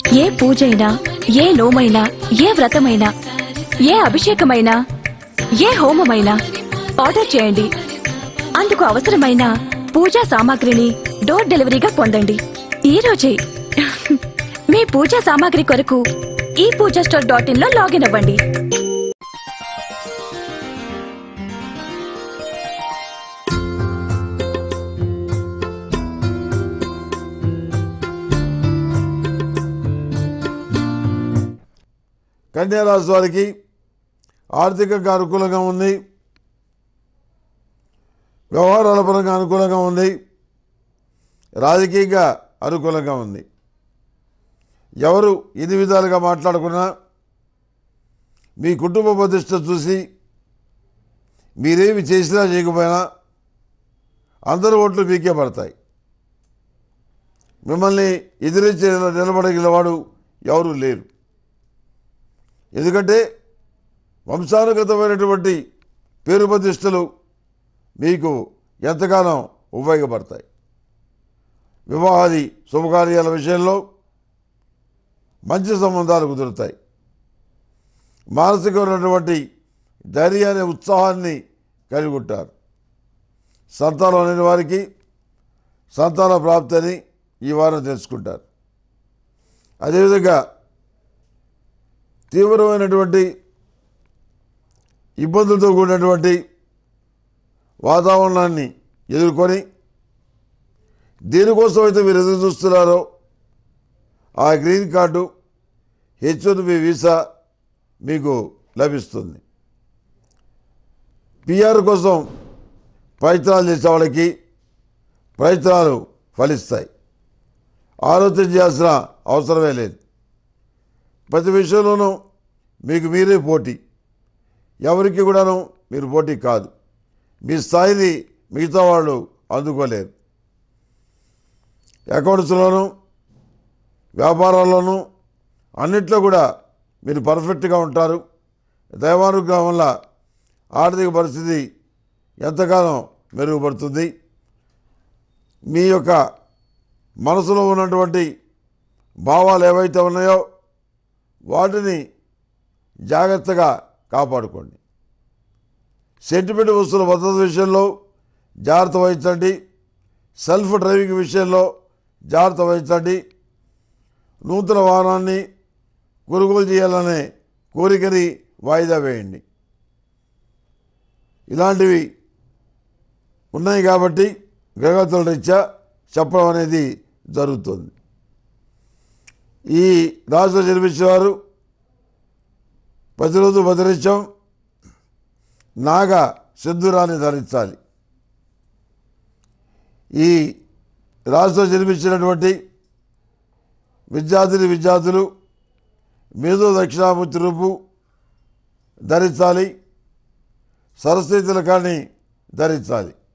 ఏ పూజైనా, ఏ నోమైనా, ఏ వ్రతమైనా, ఏ అభిషేకమైనా, ఏ హోమమైనా ఆర్డర్ చేయండి. అందుకు అవసరమైన పూజా సామాగ్రిని డోర్ డెలివరీగా పొందండి ఈ రోజే. మీ పూజా సామాగ్రి కొరకు ఈ పూజా స్టోర్.in లో లాగిన్ అవ్వండి. కన్యా రాశి వారికి ఆర్థికంగా అనుకూలంగా ఉంది, వ్యవహారాల పరంగా అనుకూలంగా ఉంది, రాజకీయంగా అనుకూలంగా ఉంది. ఎవరు ఎన్ని విధాలుగా మాట్లాడుకున్నా మీ కుటుంబ ప్రతిష్ట చూసి మీరేమి చేసినా చేయకపోయినా అందరి ఓట్లు మీకే పడతాయి. మిమ్మల్ని ఎదిరించి నిలబడగలిగిన వాడు ఎవరూ లేరు. ఎందుకంటే వంశానుగతమైనటువంటి పేరు ప్రతిష్టలు మీకు ఎంతగానో ఉపయోగపడతాయి. వివాహాది శుభకార్యాల విషయంలో మంచి సంబంధాలు కుదురుతాయి. మానసికమైనటువంటి ధైర్యాన్ని, ఉత్సాహాన్ని కలిగి ఉంటారు. సంతానం లేని వారికి సంతాన ప్రాప్తిని ఈ వారం తెలుసుకుంటారు. అదేవిధంగా తీవ్రమైనటువంటి ఇబ్బందులతో కూడినటువంటి వాతావరణాన్ని ఎదుర్కొని దేనికోసం అయితే మీరు ఎదురు చూస్తున్నారో ఆ గ్రీన్ కార్డు, H1B వీసా మీకు లభిస్తుంది. PR కోసం ప్రయత్నాలు చేసే వాళ్ళకి ప్రయత్నాలు ఫలిస్తాయి. ఆలోచన చేయాల్సిన అవసరమే లేదు. ప్రతి విషయంలోనూ మీకు మీరే పోటీ. ఎవరికి కూడాను మీరు పోటీ కాదు. మీ స్థాయిని మిగతా వాళ్ళు అందుకోలేరు. అకౌంట్స్లోనూ, వ్యాపారాల్లోనూ అన్నిట్లో కూడా మీరు పర్ఫెక్ట్గా ఉంటారు. దైవానుగ్రహం వల్ల ఆర్థిక పరిస్థితి ఎంతగానో మెరుగుపడుతుంది. మీ యొక్క మనసులో ఉన్నటువంటి భావాలు ఏవైతే ఉన్నాయో వాటిని జాగ్రత్తగా కాపాడుకోండి. సెంటిమెంట్ వస్తువుల భద్రత విషయంలో జాగ్రత్త వహించండి. సెల్ఫ్ డ్రైవింగ్ విషయంలో జాగ్రత్త వహించండి. నూతన వాహనాన్ని కొనుగోలు చేయాలనే కోరికని వాయిదా వేయండి. ఇలాంటివి ఉన్నాయి కాబట్టి గ్రహగతుల రీత్యా చెప్పడం అనేది జరుగుతుంది. ఈ రాశిలో జన్మించేవారు ప్రతిరోజు ప్రతినిత్యం నాగ సింధూరాన్ని ధరించాలి. ఈ రాశిలో జన్మించినటువంటి విద్యార్థులు మేధో దక్షిణామూర్తి రూపు ధరించాలి. సరస్వతి తిలకాన్ని ధరించాలి.